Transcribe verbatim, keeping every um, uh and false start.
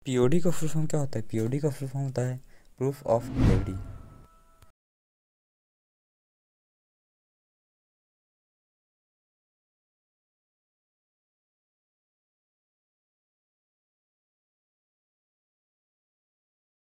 POD का full form क्या होता है? पीओडी का फुल फॉर्म होता है प्रूफ ऑफ डिलीवरी।